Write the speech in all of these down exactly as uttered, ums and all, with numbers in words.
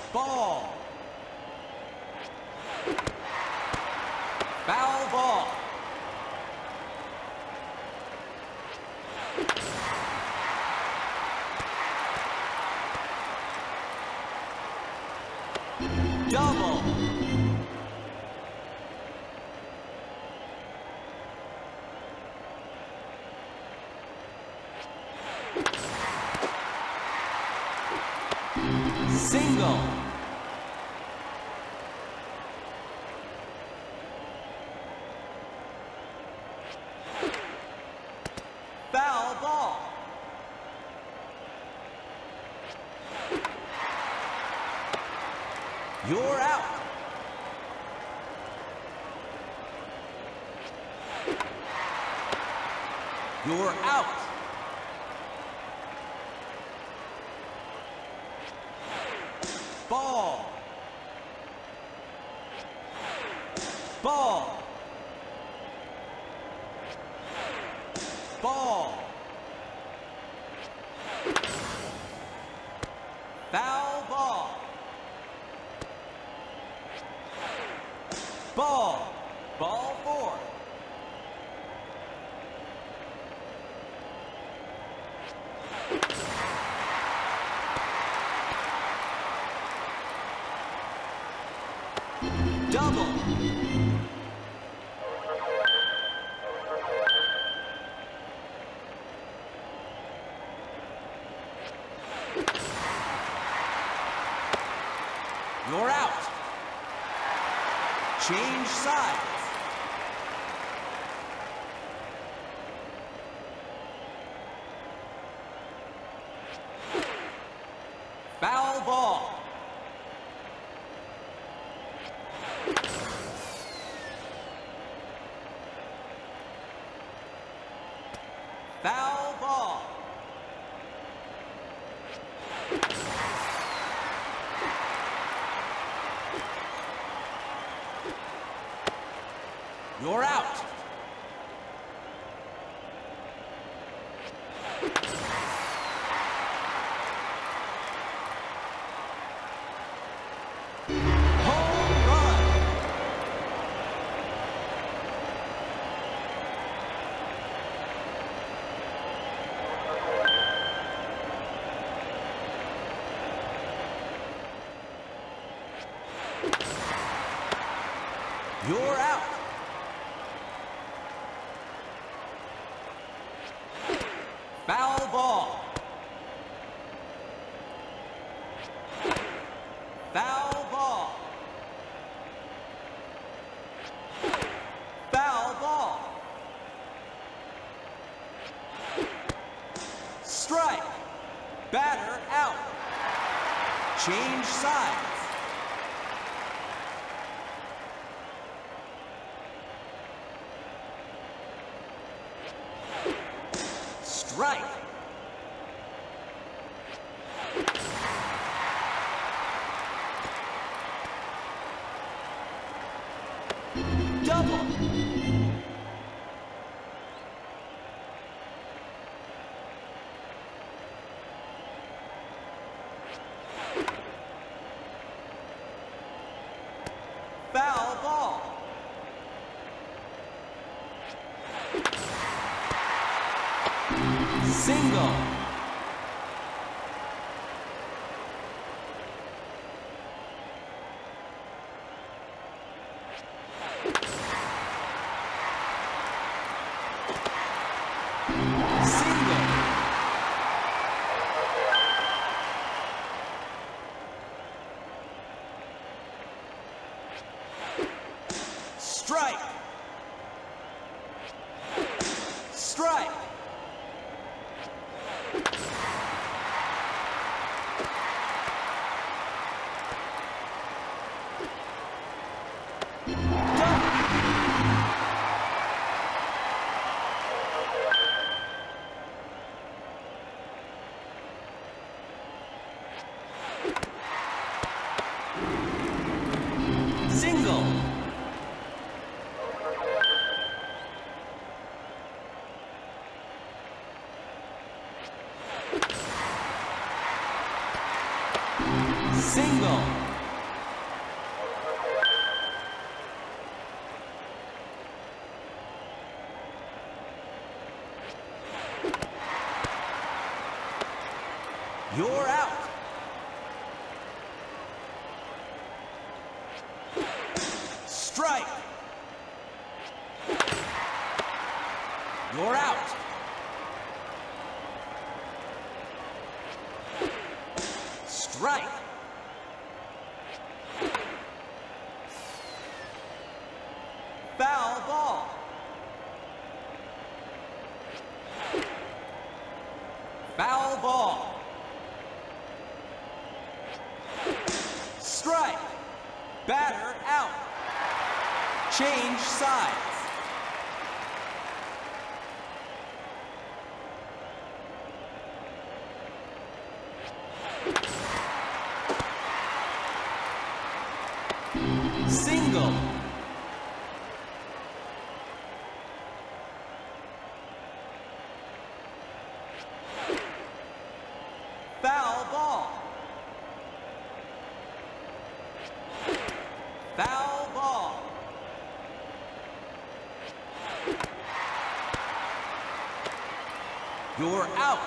Ball. Foul ball. Double. Single. Foul ball. You're out. You're out. Ball. Ball. Ball. Foul ball. Ball. Ball four. Double. You're out. Change sides. Foul ball. Foul ball. You're out. Home run. You're out. Foul ball. Foul ball. Foul ball. Strike. Batter out. Change sides. Strike. Double. Foul ball. Single. Single. Strike. Strike. Single. Single. You're out. Strike. You're out. Strike. Foul ball. Foul ball. Strike. Batter out. Change sides. Single. Foul ball. Foul ball. You're out.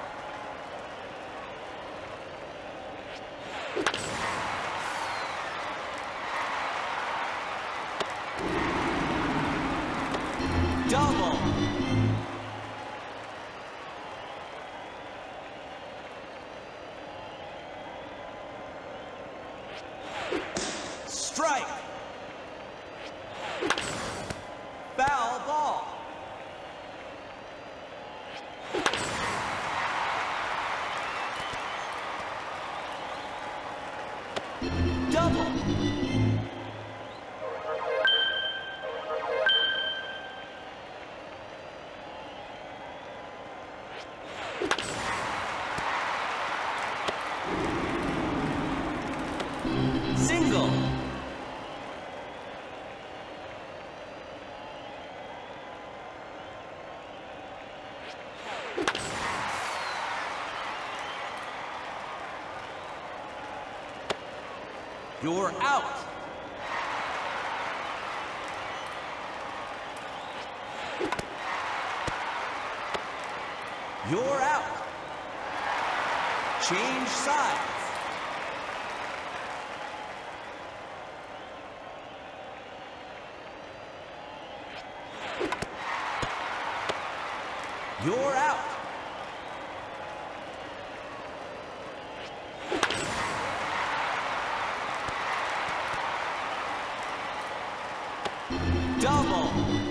Double. Strike. Foul ball. Double. Single. You're out. You're out. Change sides. You're out. Double.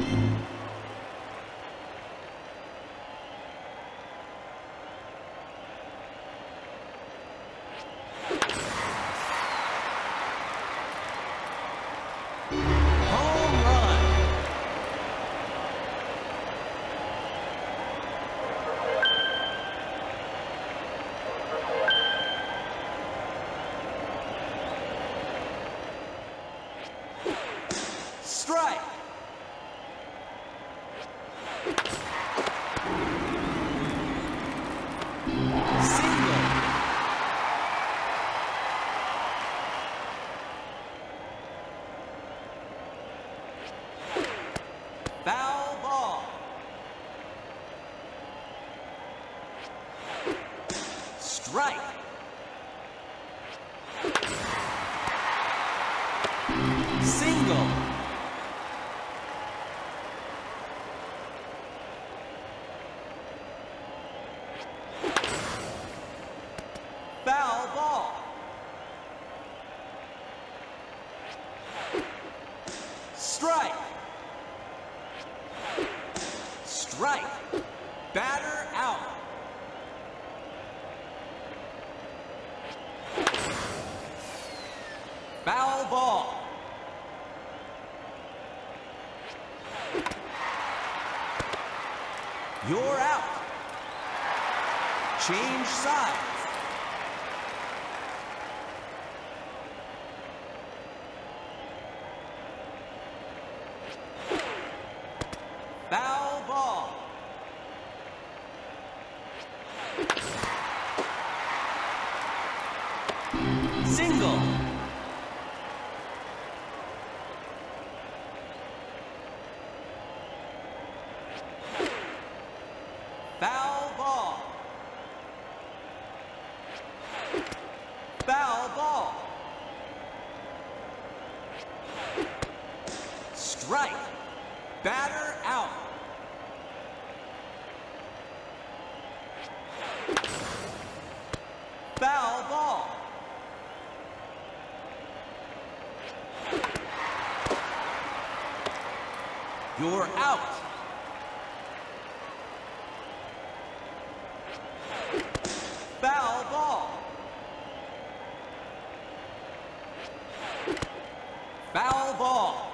Home run. Strike. Single. Foul ball. Strike. Single. Foul ball. Strike. Strike. Batter out. Foul ball. You're out. Change sides. Foul ball. Single. Foul ball. Foul ball. Strike. Batter out. Foul ball. You're out. Foul ball. Foul ball.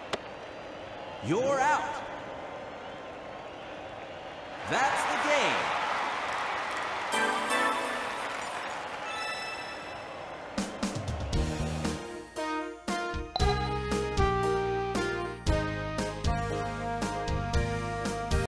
You're out. That's the game.